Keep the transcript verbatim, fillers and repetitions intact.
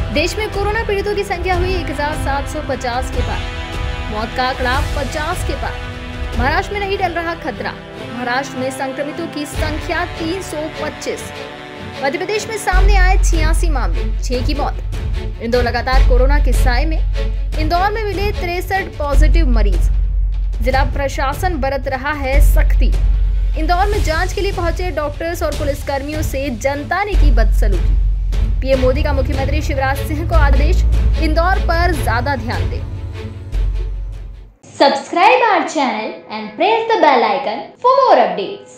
देश में कोरोना पीड़ितों की संख्या हुई एक हजार सात सौ पचास के पार। मौत का आंकड़ा पचास के पार। महाराष्ट्र में नहीं टल रहा खतरा। महाराष्ट्र में संक्रमितों की संख्या तीन सौ पच्चीस। मध्य प्रदेश में सामने आए छियासी मामले, छह की मौत। इंदौर लगातार कोरोना के साए में। इंदौर में मिले तिरसठ पॉजिटिव मरीज। जिला प्रशासन बरत रहा है सख्ती। इंदौर में जांच के लिए पहुंचे डॉक्टर्स और पुलिसकर्मियों से जनता ने की बदसलूकी। पीएम मोदी का मुख्यमंत्री शिवराज सिंह को आदेश, इंदौर पर ज्यादा ध्यान दें। Subscribe our channel and press the bell icon for more updates.